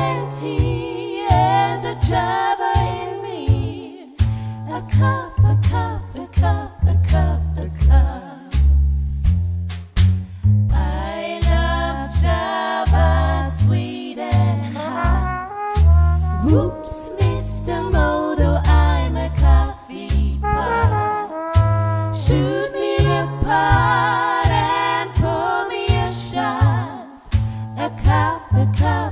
plenty and the Java in me. A cup, a cup, a cup, a cup, a cup. I love Java, sweet and hot. Whoops, Mr. Moto, I'm a coffee pot. Shoot me apart and pour me a shot. A cup, a cup.